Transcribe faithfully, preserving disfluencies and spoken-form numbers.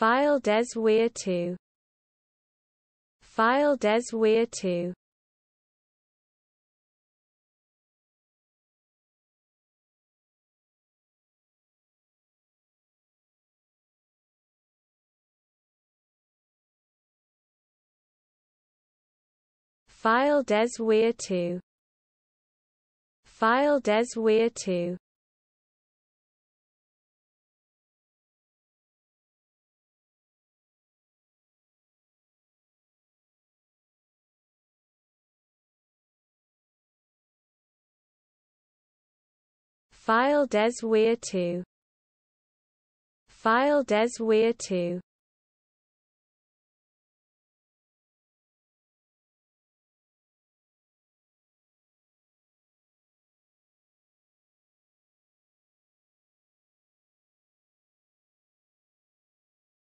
FeildesWeir two. FeildesWeir two. FeildesWeir two. FeildesWeir two. FeildesWeir two. FeildesWeir two.